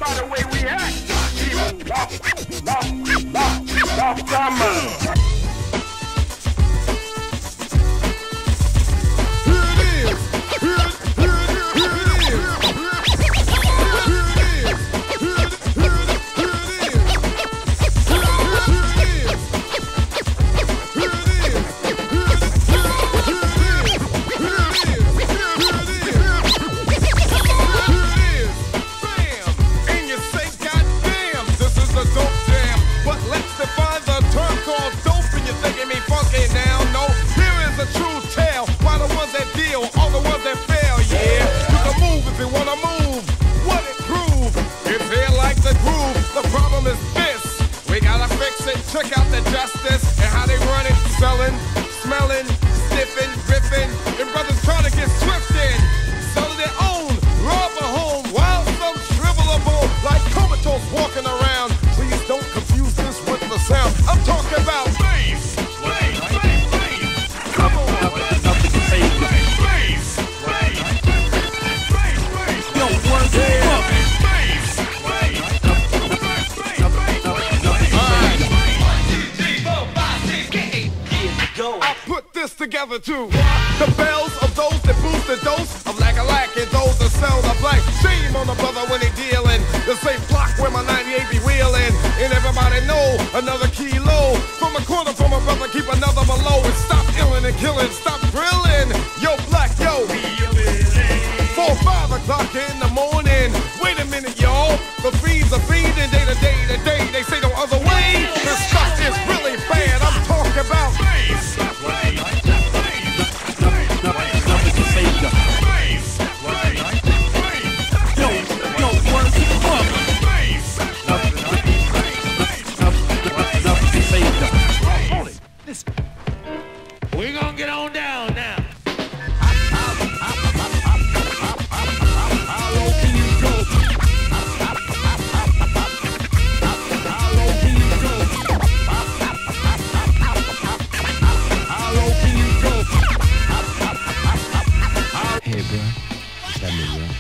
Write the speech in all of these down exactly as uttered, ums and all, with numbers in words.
by the way we act. Even lost, lost, lost, lost our mind. Check out the justice and how they run it, selling, smelling, sniffing, riffing, and brothers trying to get swift in, selling their own, rob a home, while some shrivel a bone, like comatose walking around. Please don't confuse this with the sound. I'm talking about bass, bass, bass, bass. Come on, nothing to say. Bass, bass, bass, bass. Yo, one day. Together too. The bells of those that boost the dose of lack-a-lack and those that sell the black. Shame on the brother when they dealing. The same block where my ninety-eight be wheeling. And everybody know another kilo. From a corner from a brother, keep another below. And stop illing and killing, stop drilling. Yo, black, yo. Four, five o'clock in the morning. Wait a minute, y'all. The fiends are feeding day to day to day. They say no other way. This stuff is really bad. I'm talking about bass. We're gonna get on down now. How low can you go? How low can you go? How low can you go? Hey, bro. What's that me, bro?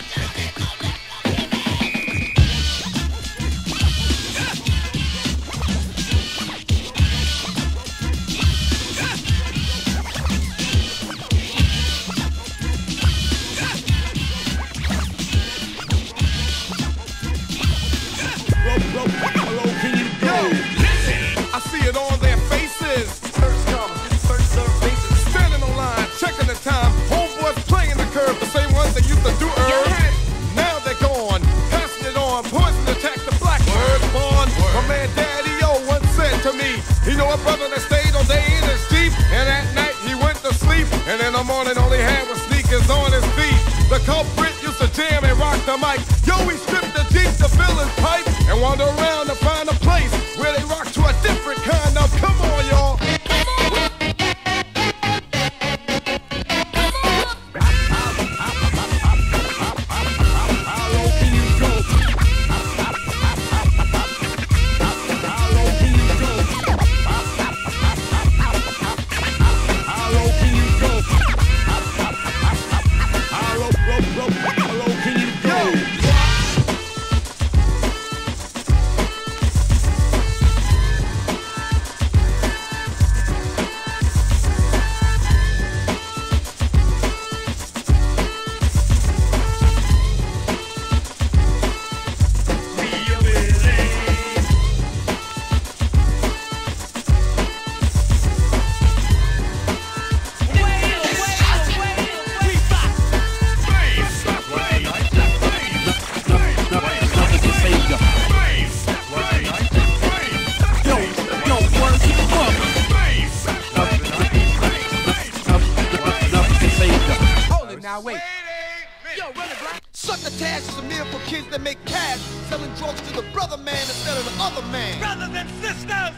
I see it on their faces. Search come, search their faces. Standing on line, checking the time. Homeboys playing the curve, the same ones that used to do earth. Now they're gone, passing it on. Poison attack the blackbird born. My man Daddy O once said to me, he know a brother that stayed all day in his Jeep, and at night he went to sleep, and in the morning all he had was sneakers on his feet. The culprit used to jam and rock the mic. Yo, he stripped the Jeep to fill his pipe and wander around to find a place where they rock to a different kind of. Come on, y'all. Now wait. Yo, run it, black. Succotash is a meal for kids that make cash, selling drugs to the brother man instead of the other man. Brothers and sisters.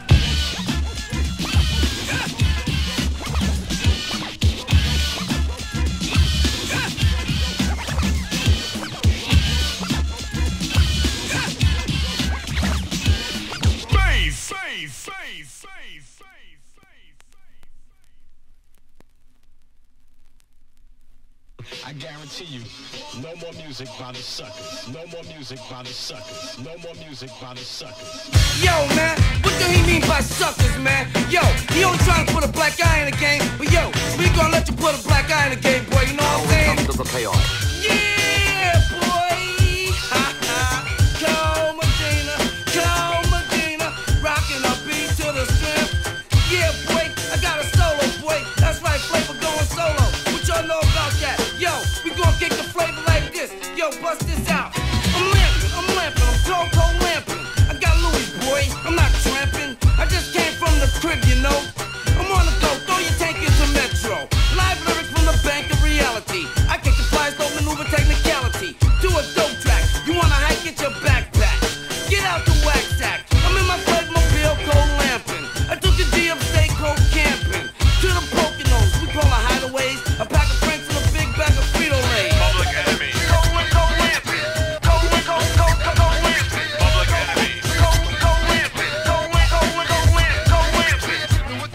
Bass, bass, bass, bass, bass. I got guarantee you, no more music by the suckers. No more music by the suckers. No more music by the suckers. Yo, man, what do he mean by suckers, man? Yo, he only trying to put a black eye in the game, but yo, we gonna let you put a black eye in the game, boy. You know what I'm saying? Now we come to the payoff. Yeah, boy. Ha ha. Call Medina, call Medina, rocking a beat to the strip. Yeah, boy, I got a solo, boy. That's right, Flavor going solo. What y'all know about that? Yo, we gonna kick the flavor like this. Yo, bust this out. I'm lamping, I'm lamping, I'm cold, cold lamping. I got Louis, boy, I'm not tramping. I just came from the crib, you know. I'm on the go, throw your tank into Metro. Live lyrics from the bank of reality. I kick the flies, don't maneuver technicality. Do a dope track, you wanna hike, get your backpack. Get out the wax sack. I'm in my Flavmobile, cold lamping. I took the G upstate, cold camping. To the Poconos, we call it hideaways. A pack of Franks and a big bag of Frito-Lay. Public Enemy. Cold, cold lamping. Cold, cold, cold, cold lamping. Public Enemy. Cold, cold lamping. Cold, cold, cold lamping. Cold lamping.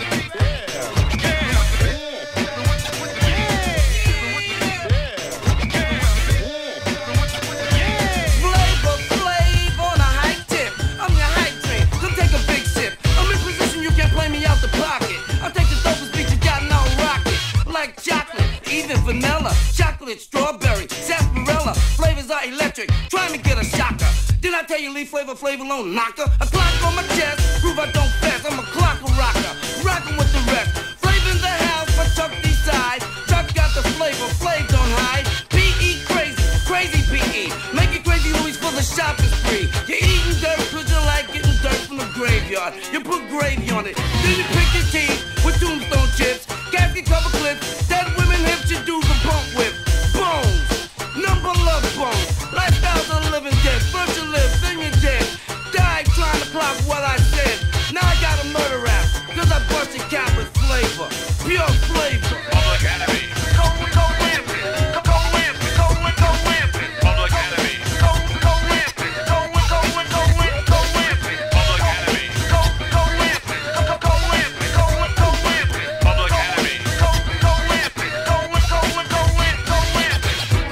Flavor, Flav on a high tip. I'm your hype train. Come take a big sip. I'm in position, you can't play me out the pocket. I'll take the dopest beat you got and I'll rock it. Like chocolate, even vanilla, chocolate, strawberry, sarsaparilla. Flavors are electric. Try me get a shocker. Did I tell you leave Flavor Flav alone, knocker? A clock on my chest, prove I don't fess. I'm a clock rocker, rockin' with the rest. Flavor in the house, but Chuck decide. Chuck got the flavor, Flav don't hide. P E crazy, crazy P E. Make it crazy, Louis for the shopping spree. You're eating dirt cause you like getting dirt from the graveyard. You put gravy on it, then you pick your teeth with tombstone chips. Casket cover clips, dead women hips, you do the bump whip. Bones, number love bones. Lifestyles of living dead, first you live, then you're dead. Died trying to clock what I said. Now I got a murder rap, cause I busted cap with flavor. Pure flavor. Public Enemy. Cold, cold lamping. Cold lamping. Cold, cold lamping. Public Enemy. Cold, cold lamping. Cold, cold, cold lamping. Cold lamping. Public Enemy. Cold, cold lamping. Cold lamping. Cold, cold lamping. Public Enemy. Cold, cold lamping. Cold, cold, cold lamping. Cold lamping.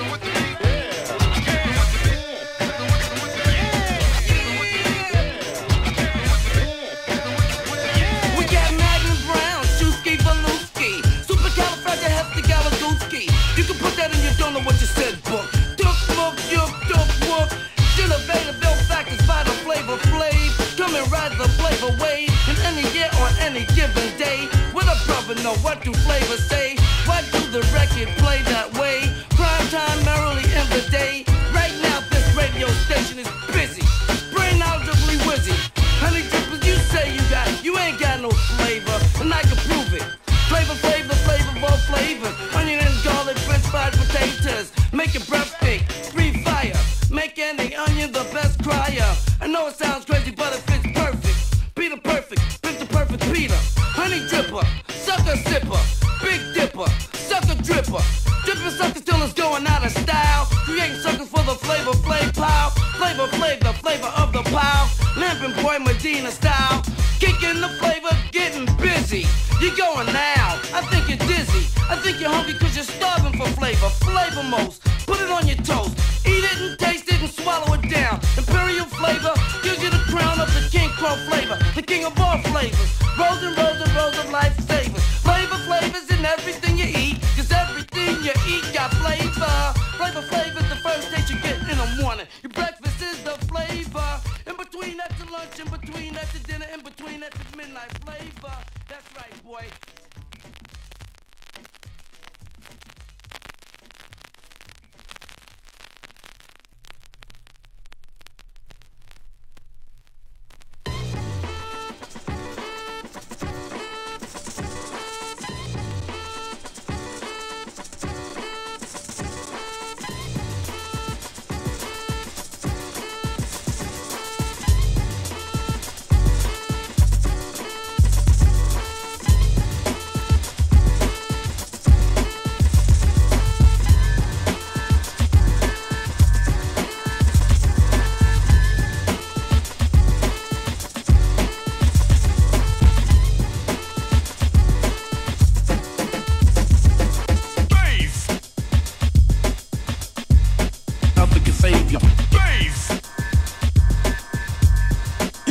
We got Magnum Brown, Shusky Valuski, Supercalifragilisticexpialidocious. You can put that in your don't know what you said book. Duck, muck, yuck, duck, whoop. Still available factors by the Flavor Flav. Come and ride the flavor wave in any year on any given day. What a brother know, what do flavors say? Why do the record play that way? Prime time merrily in the day. Right now this radio station is busy. Brain knowledgeably wizzy. Honey drippers, you say you got, you ain't got no flavor, and I can prove it. Flavor, flavor, flavor of all flavors. Onion and garlic, french fried potatoes. Make your breath stink, breathe fire. Make any onion the best crier. I know it sounds crazy, but it fits perfect. Peter perfect, pick the perfect Peter. Honey dripper, sucker sipper, big dipper, sucker dripper. Dripping sucker still is going out of style. Creating suckers for the Flavor Flav pile. Flavor Flav, the flavor of the pile. Lamping boy Medina style. Kicking the flavor, getting busy. You going now, I think you're dizzy. I think you're hungry cause you're starving for flavor. Flavor most, put it on your toast. Eat it and taste it and swallow it down. Imperial flavor gives you the crown of the King Crow flavor. The king of all flavors. Rows and rows and rows of lifesavers. Flavor flavors in everything you eat. Cause everything you eat got flavor. Flavor Flav is the first taste you get in the morning. Your breakfast is the flavor. In between that to lunch, in between that to dinner, in between that to midnight flavor. That's right, boy.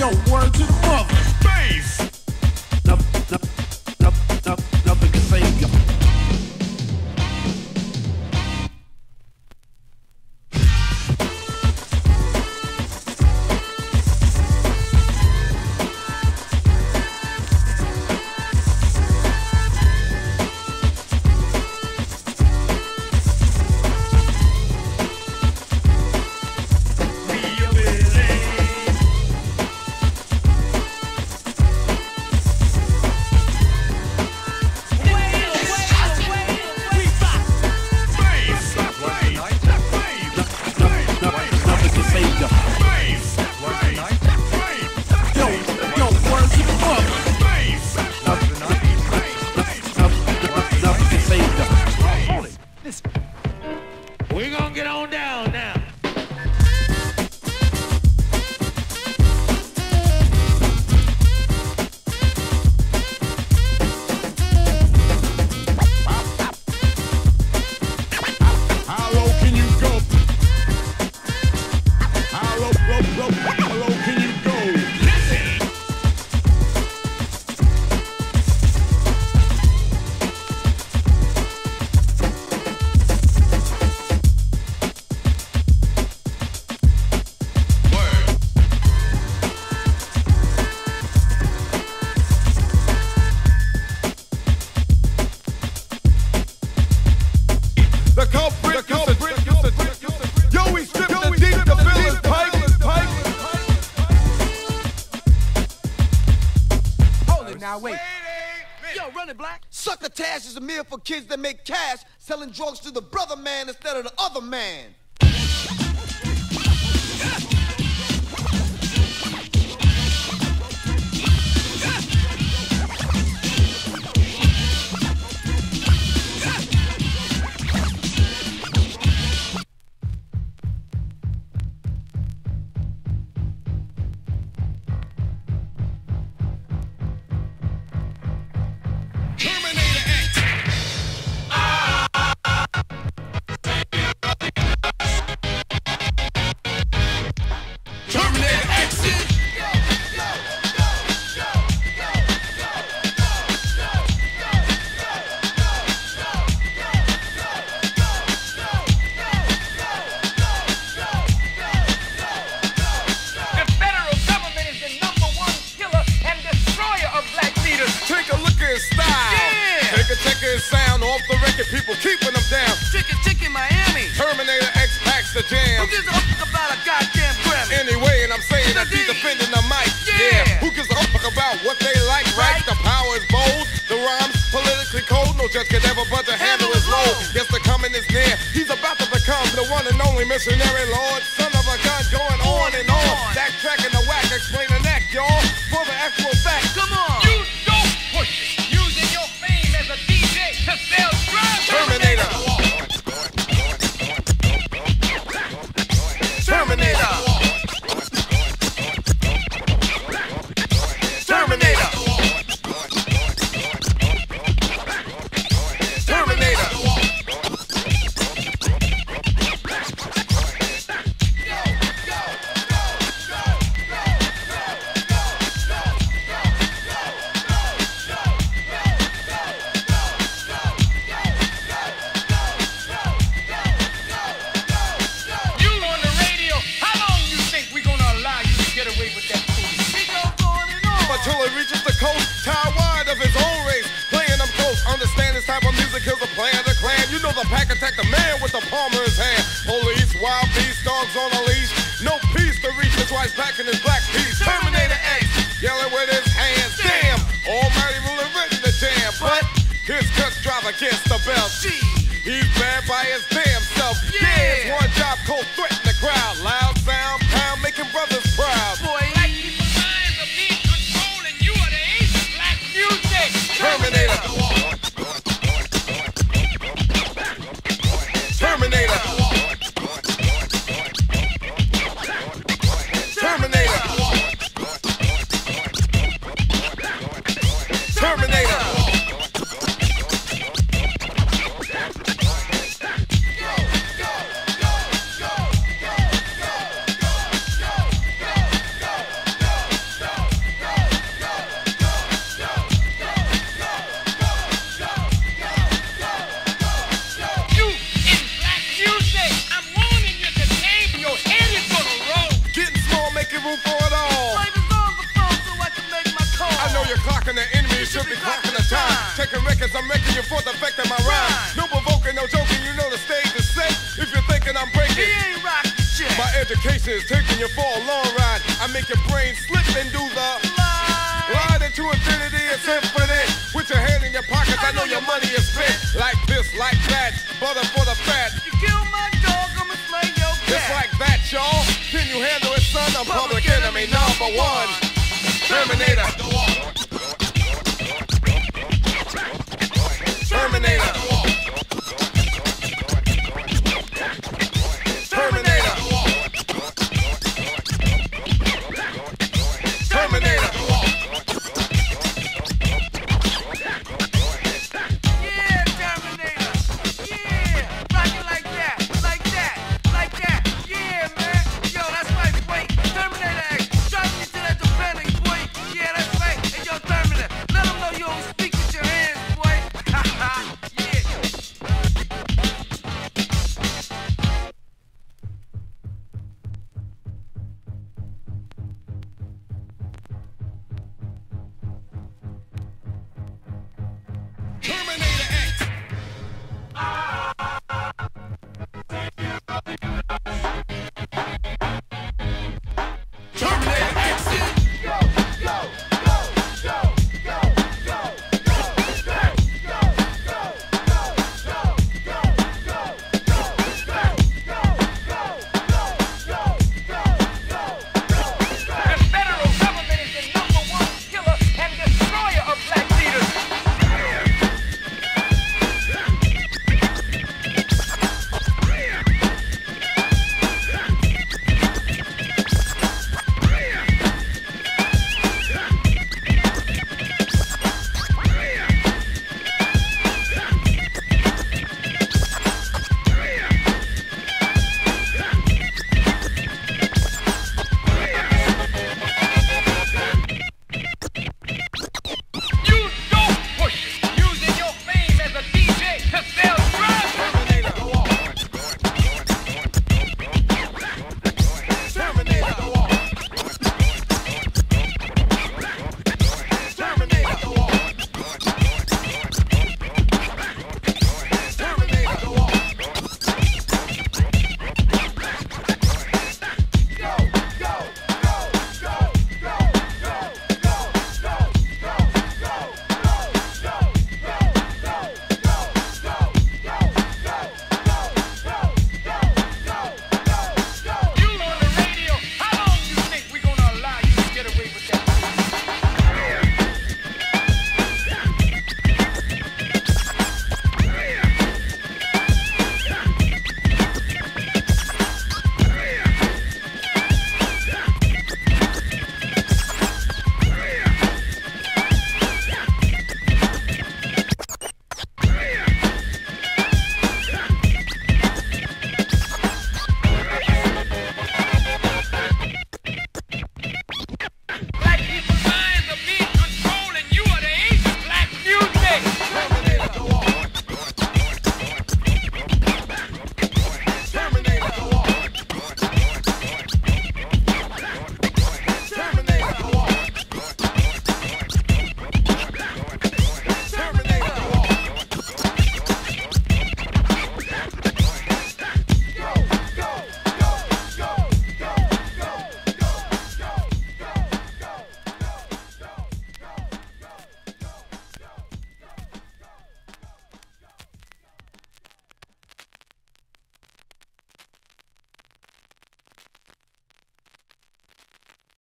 Yo, word to the mother. Bass. Nothing, nothing, nothing can save you. We're gonna get on down now. How low can you go? How low, low, low, how low can you go? Listen. The culprit, the culprit, yo, we stripped the deep, the Phyllis pipe, pipe. Hold it now, wait. Yo, run it, Black. Succotash is a meal for kids that make cash, selling drugs to the brother man instead of the other man. Sound off the record, people keeping them down. Chicken, chicken, Miami. Terminator X packs the jam. Who gives a fuck about a goddamn Grammy? Anyway, and I'm saying that he's defending the mic. Yeah. Who gives a fuck about what they like, right? Right. The power is bold, the rhymes politically cold. No judge can ever but to handle his load. Yes, the coming is near. He's about to become the one and only missionary lord. Son of a gun going on and on. That track and the whack explain the neck, y'all. For the actual fact. Come on. You don't push it. Using your fame as a D J to sell drugs. Terminator. Terminator. Terminator. Terminator. You on the radio. How long you think we're gonna allow you to get away with that food? We go on and on. Until it reaches the coast, tie wide of his own race. Playing them close, understand this type of music kills the plan, the clan. You know the pack attack the man with the palm in his hand. Police, wild beast, dogs on a leash. No peace to reach his wife's back in his black piece. Terminator X, yelling with his hands. Damn, almighty ruler written the jam. But his cuts drive against the belt. He's bad by his damn self. Yeah, it's one job, cold threaten the crowd. Loud sound, pound, making brothers proud. Boy, Black people's minds are being controlled, and you are the ace of black music. Terminator. Terminator. Terminator. Terminator. records, I'm wrecking you for the effect of my rhyme. No provoking, no joking, you know the stage is set. If you're thinking I'm breaking, He ain't rockin' shit. my education is taking you for a long ride. I make your brain slip and do the ride into infinity and symphony. With your hand in your pockets, I know your money is spent. Like this, like that, butter for the fat. You kill my dog, I'ma slay your cat. It's like that, y'all. Can you handle it, son? I'm public enemy number one. Terminator.